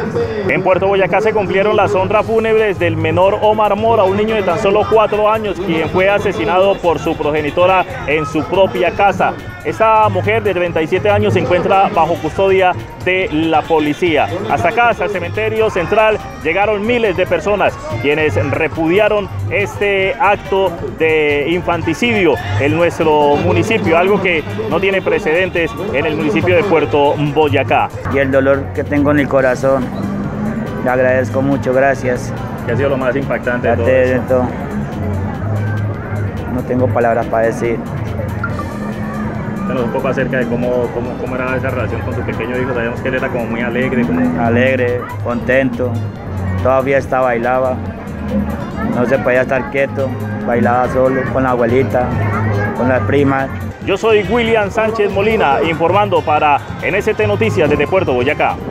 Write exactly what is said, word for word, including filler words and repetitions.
En Puerto Boyacá se cumplieron las honras fúnebres del menor Omar Mora, un niño de tan solo cuatro años, quien fue asesinado por su progenitora en su propia casa. Esta mujer de treinta y siete años se encuentra bajo custodia de la policía. Hasta acá, hasta el cementerio central, llegaron miles de personas quienes repudiaron este acto de infanticidio en nuestro municipio, algo que no tiene precedentes en el municipio de Puerto Boyacá. Y el dolor que tengo en el corazón, le agradezco mucho, gracias. ¿Qué ha sido lo más impactante de todo de esto? todo. No tengo palabras para decir. Cuéntanos un poco acerca de cómo, cómo, cómo era esa relación con tu pequeño hijo. Sabíamos que él era como muy alegre. Como... Alegre, contento, toda fiesta bailaba, no se podía estar quieto, bailaba solo, con la abuelita, con las primas. Yo soy William Sánchez Molina, informando para N S T Noticias desde Puerto Boyacá.